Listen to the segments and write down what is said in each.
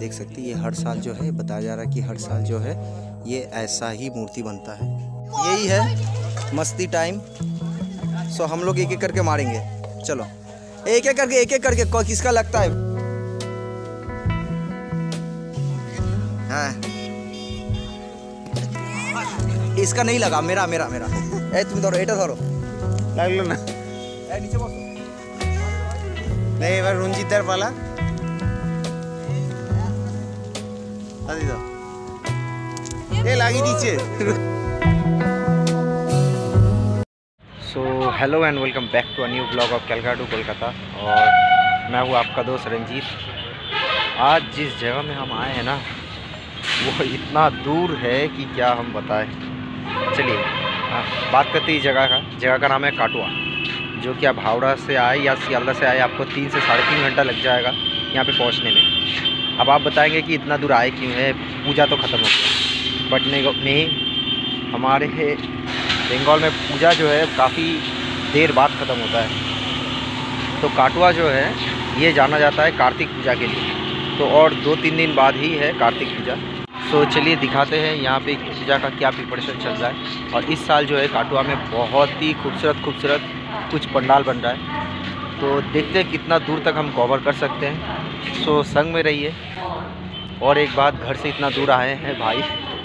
देख सकते हैं ये हर साल जो है बताया जा रहा है कि हर साल जो है ये ऐसा ही मूर्ति बनता है। यही है मस्ती टाइम। सो हम लोग एक एक करके मारेंगे। चलो एक एक करके किसका लगता है? हाँ इसका नहीं लगा, मेरा मेरा मेरा। ए तुम धरो, एटा धरो, লাগলো না। ए नीचे बसो। नहीं এবার রঞ্জিতদার পালা। দাদি দাও। এ লাগিয়ে দিয়েছে। So hello and welcome back to a new blog of Calcutta Kolkata. और मैं हूँ आपका दोस्त रंजीत। आज जिस जगह में हम आए हैं ना वो इतना दूर है कि क्या हम बताएं। चलिए बात करते हैं जगह का नाम है काटुआ, जो कि आप हावड़ा से आए या सियालदा से आए आपको 3 से 3.5 घंटा लग जाएगा यहाँ पे पहुँचने में। अब आप बताएंगे कि इतना दूर आए क्यों है, पूजा तो ख़त्म हो गया। बट नहीं, हमारे बंगाल में पूजा जो है काफ़ी देर बाद ख़त्म होता है। तो काटुआ जो है ये जाना जाता है कार्तिक पूजा के लिए, तो और 2-3 दिन बाद ही है कार्तिक पूजा। तो चलिए दिखाते हैं यहाँ पे पूजा का क्या प्रिपरेशन चल रहा है। और इस साल जो है काटुआ में बहुत ही खूबसूरत कुछ पंडाल बन रहा है, तो देखते हैं कितना दूर तक हम कवर कर सकते हैं। सो संग में रहिए। और एक बात, घर से इतना दूर आए हैं भाई,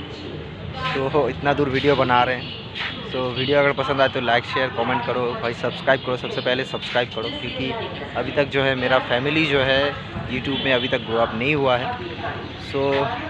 तो इतना दूर वीडियो बना रहे हैं। तो वीडियो अगर पसंद आए तो लाइक शेयर कमेंट करो भाई, सब्सक्राइब करो, सबसे पहले सब्सक्राइब करो, क्योंकि अभी तक जो है मेरा फैमिली जो है यूट्यूब में अभी तक ग्रो अप नहीं हुआ है। सो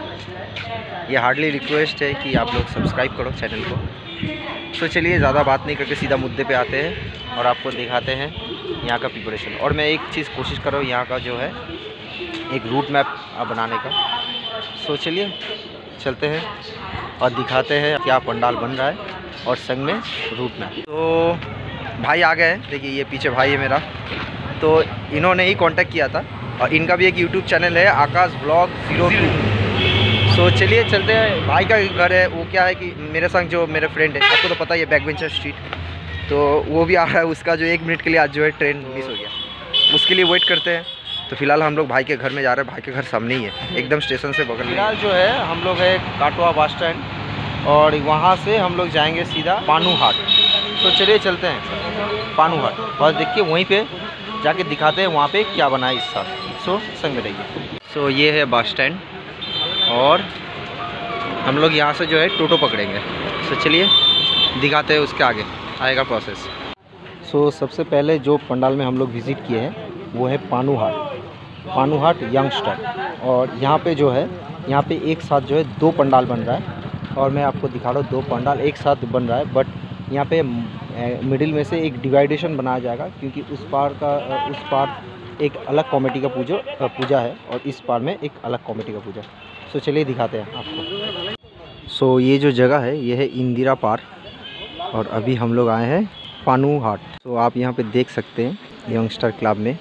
ये हार्डली रिक्वेस्ट है कि आप लोग सब्सक्राइब करो चैनल को। तो चलिए ज़्यादा बात नहीं करके सीधा मुद्दे पे आते हैं और आपको दिखाते हैं यहाँ का प्रिपरेशन। और मैं एक चीज़ कोशिश कर रहा हूँ यहाँ का जो है एक रूट मैप बनाने का। सो चलिए चलते हैं और दिखाते हैं क्या पंडाल बन रहा है और संग में रूट मैप। तो भाई आ गए हैं, देखिए ये पीछे भाई है मेरा, तो इन्होंने ही कांटेक्ट किया था और इनका भी एक यूट्यूब चैनल है आकाश ब्लॉग 02। सो चलिए चलते हैं। भाई का घर है वो क्या है कि मेरे संग जो मेरे फ्रेंड है, आपको तो पता ही है, बैकबेंचर स्ट्रीट, तो वो भी आ रहा है। उसका जो 1 मिनट के लिए आज जो है ट्रेन मिस हो गया, उसके लिए वेट करते हैं। तो फिलहाल हम लोग भाई के घर में जा रहे हैं। भाई के घर सामने ही है, एकदम स्टेशन से बगल में। फिलहाल जो है हम लोग है काटुआ बस स्टैंड और वहाँ से हम लोग जाएंगे सीधा पानू हाट। तो चलिए चलते हैं पानू हाट, बस देखिए वहीं पे जाके दिखाते हैं वहाँ पे क्या बना है इस साल। सो संग में रहिए। सो ये है बस स्टैंड और हम लोग यहाँ से जो है टोटो पकड़ेंगे। सो चलिए दिखाते हैं उसके आगे आएगा प्रोसेस। सो सबसे पहले जो पंडाल में हम लोग विज़िट किए हैं वो है पानू हाट यंगस्टर। और यहाँ पे जो है यहाँ पे एक साथ जो है 2 पंडाल बन रहा है और मैं आपको दिखा रहा हूँ 2 पंडाल एक साथ बन रहा है। बट यहाँ पे मिडिल में से एक डिवाइडेशन बनाया जाएगा, क्योंकि उस पार एक अलग कमेटी का पूजा है और इस पार में एक अलग कमेटी का पूजा। सो चलिए दिखाते हैं आपको। सो ये जो जगह है ये है इंदिरा पार्क और अभी हम लोग आए हैं पानू हाट। तो आप यहाँ पे देख सकते हैं यंगस्टर क्लब में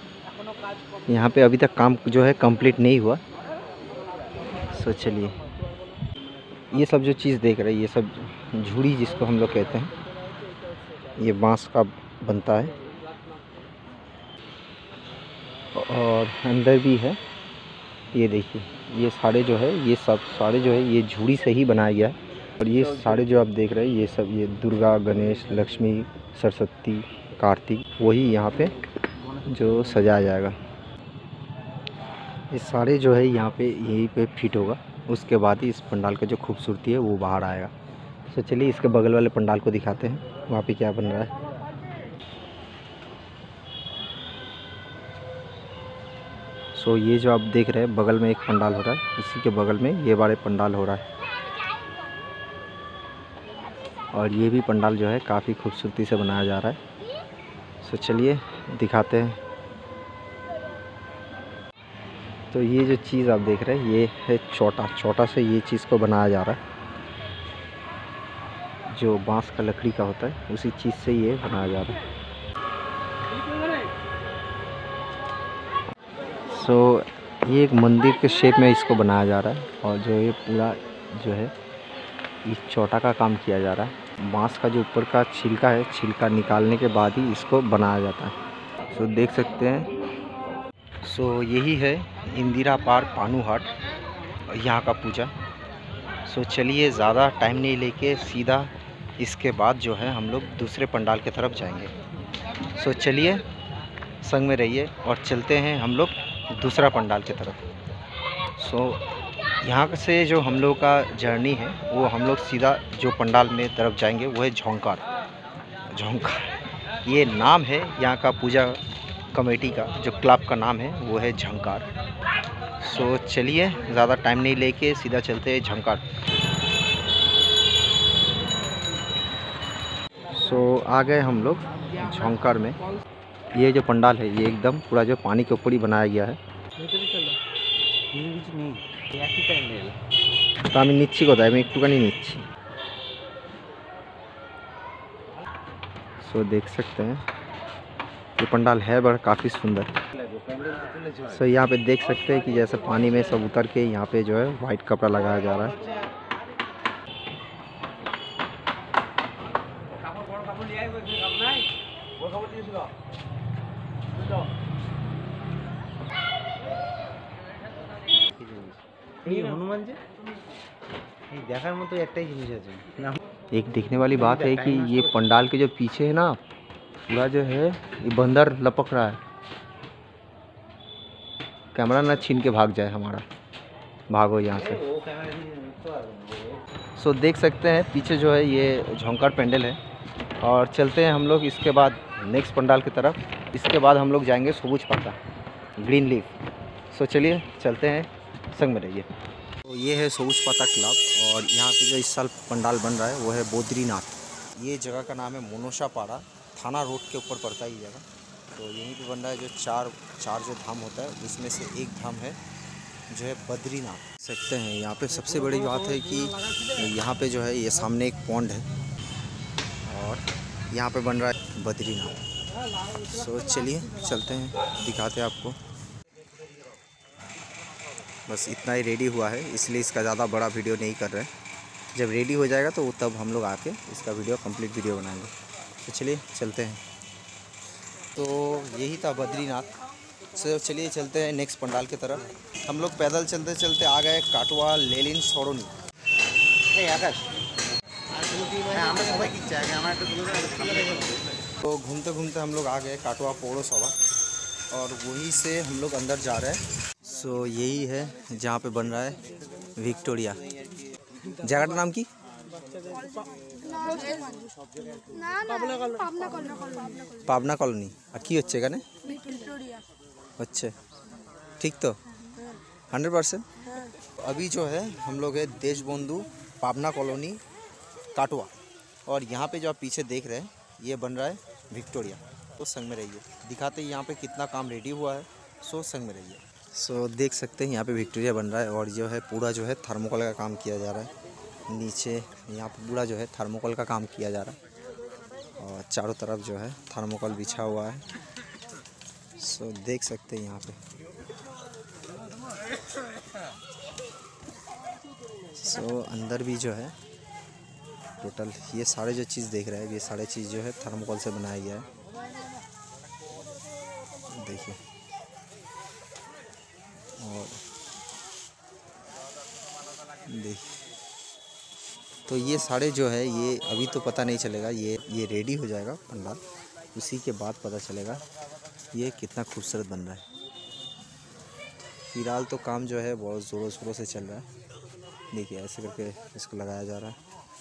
यहाँ पे अभी तक काम जो है कंप्लीट नहीं हुआ। सो चलिए ये सब जो चीज़ देख रहे हैं ये सब झूड़ी जिसको हम लोग कहते हैं, ये बांस का बनता है और अंदर भी है। ये देखिए ये सारे जो है ये सब सारे जो है ये झूड़ी से ही बनाया गया है। और ये सारे जो आप देख रहे हैं ये सब ये दुर्गा, गणेश, लक्ष्मी, सरस्वती, कार्तिक, वही यहाँ पे जो सजाया जाएगा। ये सारे जो है यहाँ पे यहीं पे फिट होगा, उसके बाद ही इस पंडाल का जो खूबसूरती है वो बाहर आएगा। तो चलिए इसके बगल वाले पंडाल को दिखाते हैं वहाँ पे क्या बन रहा है। सो ये जो आप देख रहे हैं बगल में एक पंडाल हो रहा है, इसी के बगल में ये वाले पंडाल हो रहा है और ये भी पंडाल जो है काफ़ी खूबसूरती से बनाया जा रहा है। सो चलिए दिखाते हैं। तो ये जो चीज़ आप देख रहे हैं ये है चौटा से ये चीज़ को बनाया जा रहा है, जो बांस का लकड़ी का होता है उसी चीज़ से ये बनाया जा रहा है। सो ये एक मंदिर के शेप में इसको बनाया जा रहा है और जो ये पूरा जो है इस चौटा का काम किया जा रहा है। बांस का जो ऊपर का छिलका है, छिलका निकालने के बाद ही इसको बनाया जाता है। सो देख सकते हैं। सो यही है इंदिरा पार्क पानूहाट, यहाँ का पूजा। सो चलिए ज़्यादा टाइम नहीं लेके सीधा इसके बाद जो है हम लोग दूसरे पंडाल की तरफ जाएंगे। सो चलिए संग में रहिए और चलते हैं हम लोग दूसरा पंडाल की तरफ। सो यहाँ से जो हम लोग का जर्नी है वो हम लोग सीधा जो पंडाल में तरफ जाएंगे वो है झोंकार। झोंकार ये नाम है यहाँ का पूजा कमेटी का, जो क्लब का नाम है वो है झंकार। सो चलिए ज़्यादा टाइम नहीं लेके सीधा चलते हैं झंकार। सो आ गए हम लोग झोंकार में। ये जो पंडाल है ये एकदम पूरा जो पानी के ऊपर ही बनाया गया है। तो আমি নিচ্ছি কোথায়, আমি একটুখানি নিচ্ছি। सो देख सकते हैं ये पंडाल है बड़ा काफ़ी सुंदर। सो यहाँ पे देख सकते हैं कि जैसे पानी में सब उतर के यहाँ पे जो है वाइट कपड़ा लगाया जा रहा है। एक देखने वाली बात है कि ये पंडाल के जो पीछे है ना पूरा जो है ये बंदर लपक रहा है। कैमरा ना छीन के भाग जाए हमारा, भागो यहाँ से। सो देख सकते हैं पीछे जो है ये झोंकार पेंडल है और चलते हैं हम लोग इसके बाद नेक्स्ट पंडाल की तरफ। इसके बाद हम लोग जाएंगे सबूज पाता ग्रीन लीफ। सो चलिए चलते हैं, संग में रहिए। तो ये है सबूज पाता क्लब और यहाँ पे जो इस साल पंडाल बन रहा है वो है बद्रीनाथ। ये जगह का नाम है मोनोशा पाड़ा, थाना रोड के ऊपर पड़ता है ये जगह। तो यहीं पे बन रहा है जो चार जो धाम होता है उसमें से एक धाम है जो है बद्रीनाथ। सकते हैं यहाँ पे सबसे बड़ी बात है कि यहाँ पे जो है ये सामने एक पॉन्ड है और यहाँ पे बन रहा है बद्रीनाथ। सो चलिए चलते हैं, दिखाते हैं आपको। बस इतना ही रेडी हुआ है इसलिए इसका ज़्यादा बड़ा वीडियो नहीं कर रहे हैं। जब रेडी हो जाएगा तो तब हम लोग आके इसका वीडियो कंप्लीट वीडियो बनाएंगे। तो चलिए चलते हैं। तो यही था बद्रीनाथ। से चलिए चलते हैं नेक्स्ट पंडाल की तरफ। हम लोग पैदल चलते चलते आ गए काटवा लेलिन सरोनी। तो घूमते घूमते हम लोग आ गए काटवा पौरसभा और वहीं से हम लोग अंदर जा रहे हैं। सो यही है जहाँ पे बन रहा है विक्टोरिया। जगह का नाम की पाबना कॉलोनी। আর কি হচ্ছে এখানে? अच्छा ठीक तो 100%। अभी जो है हम लोग है देश बंधु पाबना कॉलोनी काटवा और यहाँ पे जो आप पीछे देख रहे हैं ये बन रहा है विक्टोरिया। तो संग में रहिए, दिखाते हैं यहाँ पे कितना काम रेडी हुआ है। सो संग में रहिए। सो देख सकते हैं यहाँ पे विक्टोरिया बन रहा है और जो है पूरा जो है थर्मोकोल का काम किया जा रहा है। नीचे यहाँ पे पूरा जो है थर्मोकोल का काम किया जा रहा है और चारों तरफ जो है थर्मोकोल बिछा हुआ है। सो देख सकते हैं यहाँ पे। सो अंदर भी जो है टोटल ये सारे जो चीज़ देख रहे हैं ये सारे चीज़ जो है थर्मोकोल से बनाया गया है। देखिए और देखिए तो ये सारे जो है ये अभी तो पता नहीं चलेगा, ये रेडी हो जाएगा पंडाल, उसी के बाद पता चलेगा ये कितना खूबसूरत बन रहा है। फिलहाल तो काम जो है बहुत ज़ोरों शोरों से चल रहा है। देखिए ऐसे करके इसको लगाया जा रहा है।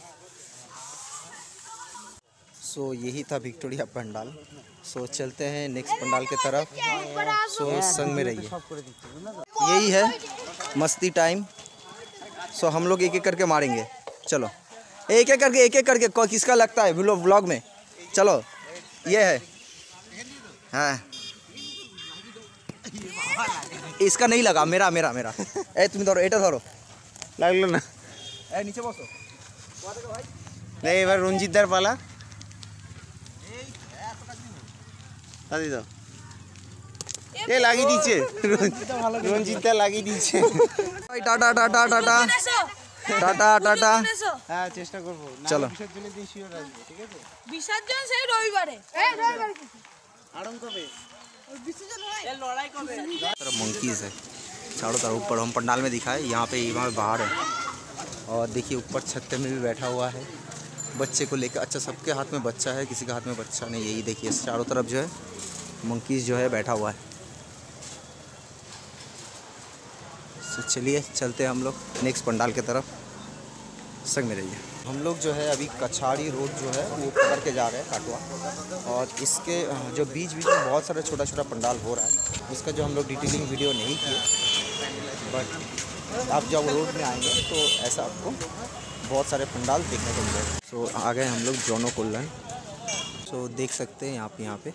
सो यही था विक्टोरिया पंडाल। सो चलते हैं नेक्स्ट पंडाल की तरफ। सो संग में रहिए। यही है मस्ती टाइम। सो हम लोग एक एक करके मारेंगे। चलो एक एक करके किसका लगता है व्लॉग में। चलो ये है हाँ इसका नहीं लगा, मेरा मेरा मेरा ए तुम धरो, এটা ধরো লাগলো না। ए नीचे বসো। नहीं এবার রঞ্জিতদার পালা। দাদি দাও এ লাগিয়ে দিয়েছে, রঞ্জিতদা লাগিয়ে দিয়েছে। Tata tata tata tata tata. হ্যাঁ চেষ্টা করবো। চলো বিসর্জনের দিন শিওর আসবে, ঠিক আছে? বিসর্জন সেই রবিবারে। হ্যাঁ রবিবারে। আড়ং কবে? तरफ मंकीज है चारों तरफ। ऊपर हम पंडाल में दिखाए, यहाँ पे बाहर है। और देखिए ऊपर छत्ते में भी बैठा हुआ है बच्चे को लेकर। अच्छा, सबके हाथ में बच्चा है, किसी के हाथ में बच्चा नहीं। यही देखिए चारों तरफ जो है मंकीज जो है बैठा हुआ है। तो चलिए चलते हैं हम लोग नेक्स्ट पंडाल की तरफ, संग में रहिए। हम लोग जो है अभी कछाड़ी रोड जो है वो पकड़ के जा रहे हैं काटवा। और इसके जो बीच बीच में बहुत सारा छोटा छोटा पंडाल हो रहा है, उसका जो हम लोग डिटेलिंग वीडियो नहीं किए, बट आप जब रोड में आएंगे तो ऐसा आपको बहुत सारे पंडाल देखने को मिलेगा। सो आ गए हम लोग जोनो कोल्लन। सो देख सकते हैं आप यहाँ पे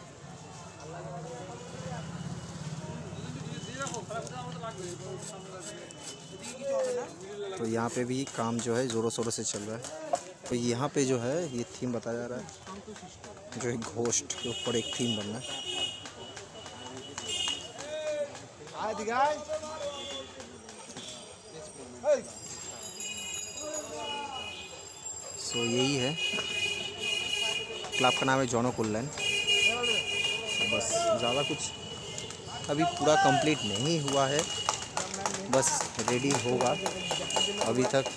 तो यहाँ पे भी काम जो है ज़ोरों शोरों से चल रहा है। तो यहाँ पे जो है ये थीम बताया जा रहा है, जो एक घोस्ट के ऊपर एक थीम बनना है। सो यही है, क्लब का नाम है जोनो कोल्लन। बस ज़्यादा कुछ अभी पूरा कंप्लीट नहीं हुआ है, बस रेडी होगा अभी तक।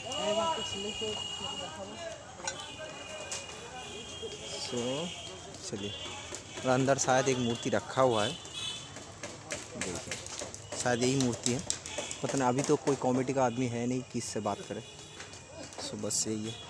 सो चलिए, और अंदर शायद एक मूर्ति रखा हुआ है, देखिए शायद यही मूर्ति है, पता नहीं। अभी तो कोई कॉमेडी का आदमी है नहीं, किससे बात करे। सो बस यही है।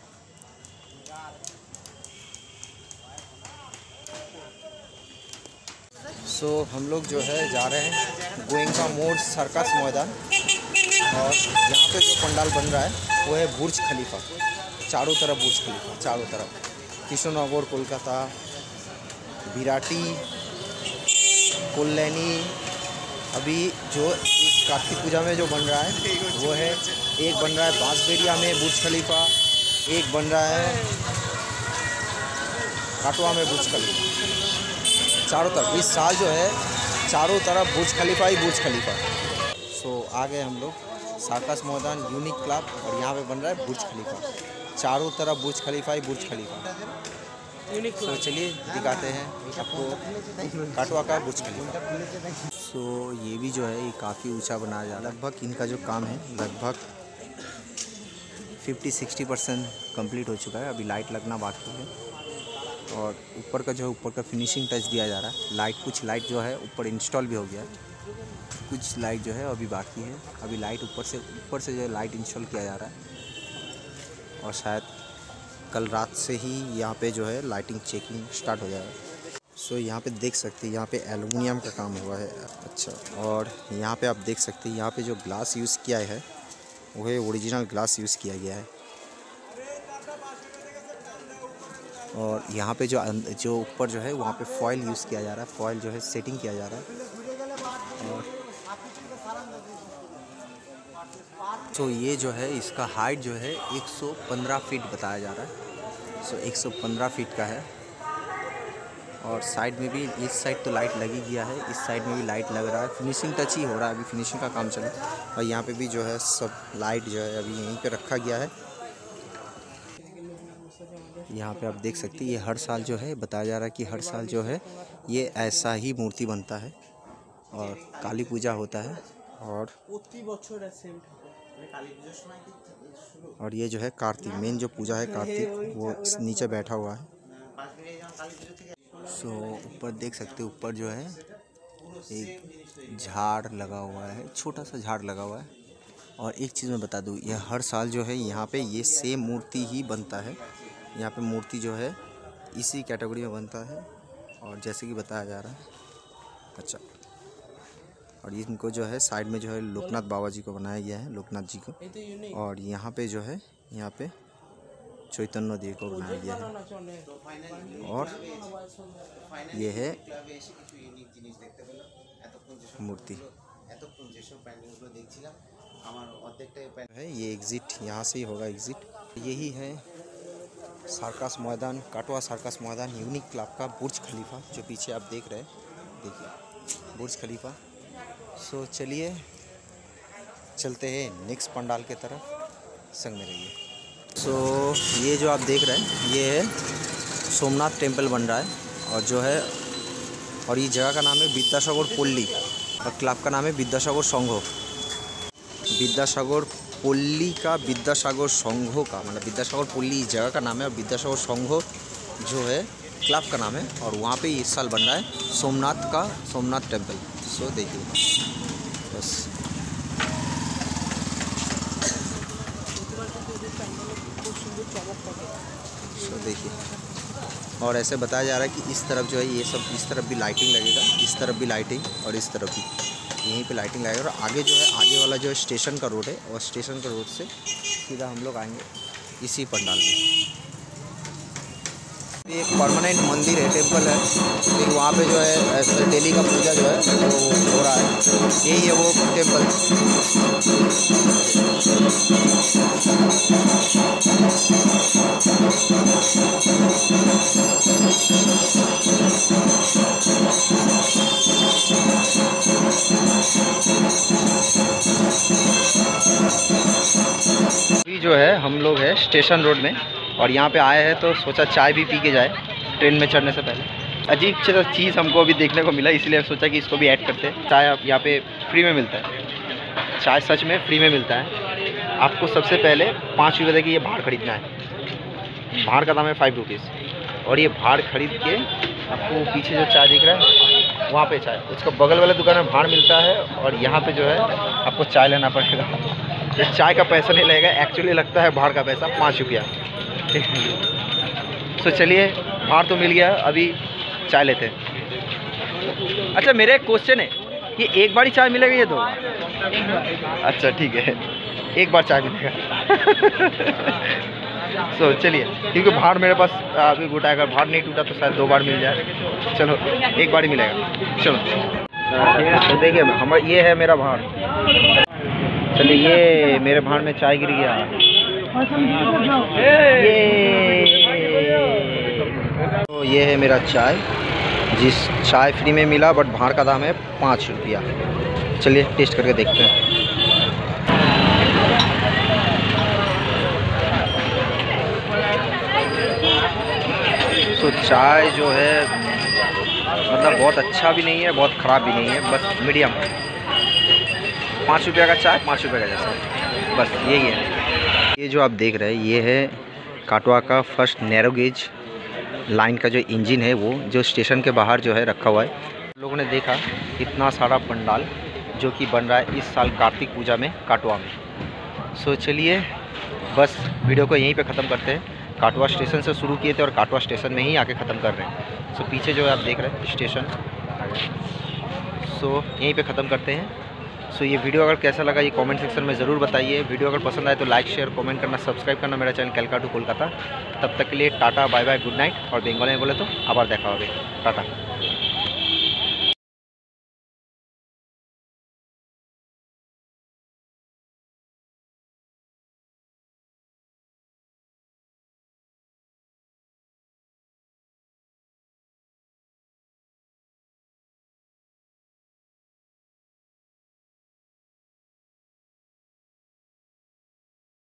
सो हम लोग जो है जा रहे हैं गोइंका मोड़ सर्कस मैदान। और यहाँ पे जो पंडाल बन रहा है वो है बुर्ज खलीफा, चारों तरफ बुर्ज खलीफा, चारों तरफ। कृष्णनगर, कोलकाता, विराटी, कोल्लैनी। अभी जो इस कार्तिक पूजा में जो बन रहा है वो है, एक बन रहा है बांसबेड़िया में बुर्ज खलीफा, एक बन रहा है काटवा में बुर्ज खलीफा। चारों तरफ इस साल जो है चारों तरफ बुर्ज खलीफा ही बुर्ज खलीफा। सो आ गए हम लोग सर्कस मैदान यूनिक क्लब, और यहाँ पे बन रहा है बुर्ज खलीफा, चारों तरफ बुर्ज खलीफा ही बुर्ज खलीफा। सो चलिए दिखाते हैं आपको काटवा का बुर्ज खलीफा। सो ये भी जो है ये काफ़ी ऊंचा बनाया जा रहा है। लगभग इनका जो काम है लगभग 50-60% कंप्लीट हो चुका है, अभी लाइट लगना बाकी है। और ऊपर का जो है ऊपर का फिनिशिंग टच दिया जा रहा है। लाइट, कुछ लाइट जो है ऊपर इंस्टॉल भी हो गया है, कुछ लाइट जो है अभी बाकी है। अभी लाइट ऊपर से जो है लाइट इंस्टॉल किया जा रहा है, और शायद कल रात से ही यहाँ पे जो है लाइटिंग चेकिंग स्टार्ट हो जाएगा। सो यहाँ पे देख सकते हैं यहाँ पे एल्युमिनियम का काम हुआ है। अच्छा, और यहाँ पे आप देख सकते हैं यहाँ पे जो ग्लास यूज़ किया है वो है ओरिजिनल ग्लास यूज़ किया गया है। और यहाँ पे जो ऊपर जो है वहाँ पे फॉयल यूज़ किया जा रहा है, फॉयल जो है सेटिंग किया जा रहा है। और तो ये जो है इसका हाइट जो है 115 फीट बताया जा रहा है। सो 115 फीट का है। और साइड में भी, इस साइड तो लाइट लगी गया है, इस साइड में भी लाइट लग रहा है। फिनिशिंग टच ही हो रहा है, अभी फिनिशिंग का काम चल रहा है। और यहाँ पे भी जो है सब लाइट जो है अभी यहीं पे रखा गया है। यहाँ पे आप देख सकते हैं ये हर साल जो है बताया जा रहा है कि हर साल जो है ये ऐसा ही मूर्ति बनता है और काली पूजा होता है। और ये जो है कार्तिक, मेन जो पूजा है कार्तिक, वो नीचे बैठा हुआ है। सो ऊपर देख सकते हैं, ऊपर जो है एक झाड़ लगा हुआ है, छोटा सा झाड़ लगा हुआ है। और एक चीज़ मैं बता दूँ, यह हर साल जो है यहाँ पे ये सेम मूर्ति ही बनता है। यहाँ पे मूर्ति जो है इसी कैटेगरी में बनता है, और जैसे कि बताया जा रहा है। अच्छा, और इनको जो है साइड में जो है लोकनाथ बाबा जी को बनाया गया है, लोकनाथ जी को। और यहाँ पे जो है यहाँ पे चैतन्य देव को बनाया गया है। और ये है मूर्ति है। ये एग्ज़िट यहाँ से ही होगा, एग्ज़िट यही है। Circus Maidan, Katwa circus Maidan unique club का बुर्ज खलीफा जो पीछे आप देख रहे हैं, देखिए बुर्ज खलीफा। सो चलिए चलते हैं नेक्स्ट पंडाल के तरफ, संग में रहिए। सो ये जो आप देख रहे हैं ये है सोमनाथ टेम्पल बन रहा है। और जो है और ये जगह का नाम है विद्यासागर पल्ली और क्लब का नाम है विद्यासागर संघ। विद्यासागर पल्ली का विद्यासागर संघ का मतलब विद्यासागर पल्ली इस जगह का नाम है और विद्यासागर संघ जो है क्लब का नाम है। और वहाँ पे इस साल बन रहा है सोमनाथ टेम्पल। सो देखिए बस देखिए। और ऐसे बताया जा रहा है कि इस तरफ जो है ये सब इस तरफ भी लाइटिंग लगेगा, इस तरफ भी लाइटिंग और इस तरफ भी यहीं पे लाइटिंग लगेगा। और आगे जो है आगे वाला जो है स्टेशन का रोड है और स्टेशन का रोड से सीधा हम लोग आएंगे इसी पंडाल में। ये एक परमानेंट मंदिर है, टेम्पल है। फिर वहाँ पे जो है ऐसे डेली का पूजा जो है वो हो रहा है। यही है वो टेम्पल। अभी जो है हम लोग है स्टेशन रोड में और यहाँ पे आए हैं तो सोचा चाय भी पी के जाए ट्रेन में चढ़ने से पहले। अजीब चीज़ हमको अभी देखने को मिला, इसलिए सोचा कि इसको भी ऐड करते हैं। चाय आप यहाँ पे फ्री में मिलता है, चाय सच में फ्री में मिलता है। आपको सबसे पहले 5 रुपये की ये भाड़ खरीदना है। भाड़ का दाम है 5 रुपीज़ और ये भाड़ खरीद के आपको पीछे जो चाय दिख रहा है वहाँ पे चाय, उसका बगल वाले दुकान में भाड़ मिलता है और यहाँ पे जो है आपको चाय लेना पड़ेगा। ये चाय का पैसा नहीं लगेगा, एक्चुअली लगता है भाड़ का पैसा 5 रुपया। तो चलिए भाड़ तो मिल गया, अभी चाय लेते हैं। अच्छा मेरा एक क्वेश्चन है, ये एक बार ही चाय मिलेगा ये 2 बार? अच्छा ठीक है, एक बार चाय मिलेगा। सो चलिए, क्योंकि भाड़ मेरे पास अभी गोटा, अगर भाड़ नहीं टूटा तो शायद 2 बार मिल जाए। चलो एक बार ही मिलेगा, चलो। तो देखिए हमारा ये है मेरा भाड़। चलिए ये मेरे भाड़ में चाय गिर गया। तो ये है मेरा चाय, जिस चाय फ्री में मिला बट भाड़ का दाम है 5 रुपया। चलिए टेस्ट करके देखते हैं। तो चाय जो है मतलब बहुत अच्छा भी नहीं है, बहुत ख़राब भी नहीं है, बस मीडियम है। 5 रुपये का चाय 5 रुपये का जैसा, बस यही है। ये जो आप देख रहे हैं ये है काटवा का फर्स्ट नैरो गेज लाइन का जो इंजन है, वो जो स्टेशन के बाहर जो है रखा हुआ है। लोगों ने देखा इतना सारा पंडाल जो कि बन रहा है इस साल कार्तिक पूजा में काटवा में। सो चलिए बस वीडियो को यहीं पे ख़त्म करते हैं। काटवा स्टेशन से शुरू किए थे और काटवा स्टेशन में ही आके ख़त्म कर रहे हैं। सो पीछे जो है आप देख रहे हैं स्टेशन, सो यहीं पे ख़त्म करते हैं। सो ये वीडियो अगर कैसा लगा ये कमेंट सेक्शन में ज़रूर बताइए। वीडियो अगर पसंद आए तो लाइक शेयर कमेंट करना, सब्सक्राइब करना मेरा चैनल कैलकाटू कोलकाता। तब तक के लिए tata bye bye good night और बंगाली में बोले तो आबार देखा होगा। टाटा।